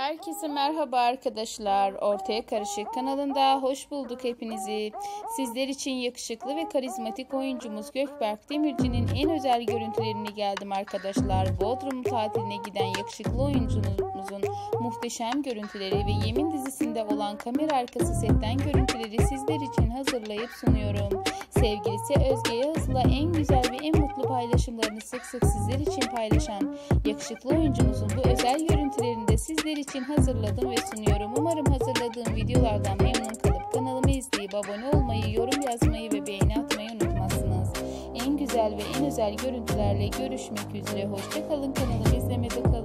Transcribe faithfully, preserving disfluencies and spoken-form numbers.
Herkese merhaba arkadaşlar. Ortaya Karışık kanalında hoş bulduk hepinizi. Sizler için yakışıklı ve karizmatik oyuncumuz Gökberk Demirci'nin en özel görüntülerini geldim arkadaşlar. Bodrum tatiline giden yakışıklı oyuncumuzun muhteşem görüntüleri ve Yemin dizisinde olan kamera arkası setten görüntüleri sizler için hazırlayıp sunuyorum. Sevgilisi Özge Yağız'la en güzel ve en mutlu paylaşımlarını sık sık sizler için paylaşan yakışıklı oyuncumuzun bu özel görüntülerini de sizler için hazırladım ve sunuyorum. Umarım hazırladığım videolardan memnun kalıp kanalımı izleyip abone olmayı, yorum yazmayı ve beğeni atmayı unutmazsınız. En güzel ve en özel görüntülerle görüşmek üzere. Hoşça kalın, kanalımı izlemede kalın.